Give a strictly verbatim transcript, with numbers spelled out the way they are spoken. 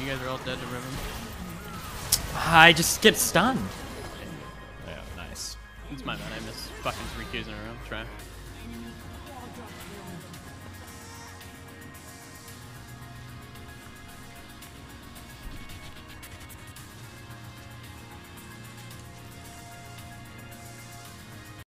guys are all dead to Riven. I just get stunned. Yeah, nice. It's my bad. I missed fucking three Qs in a row. Try.